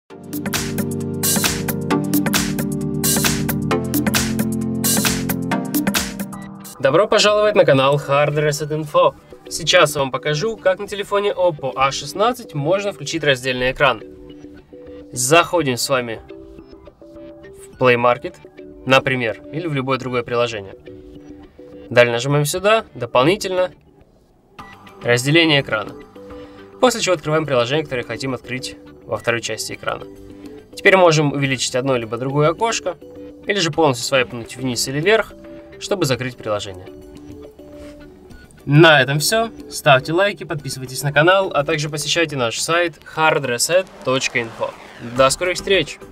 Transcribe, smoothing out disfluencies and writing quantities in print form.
Добро пожаловать на канал Hard Reset Info. Сейчас я вам покажу, как на телефоне Oppo A16 можно включить раздельный экран. Заходим с вами в Play Market, например, или в любое другое приложение. Далее нажимаем сюда, дополнительно, разделение экрана. После чего открываем приложение, которое хотим открыть во второй части экрана. Теперь можем увеличить одно либо другое окошко, или же полностью свайпнуть вниз или вверх, чтобы закрыть приложение. На этом все. Ставьте лайки, подписывайтесь на канал, а также посещайте наш сайт hardreset.info. До скорых встреч!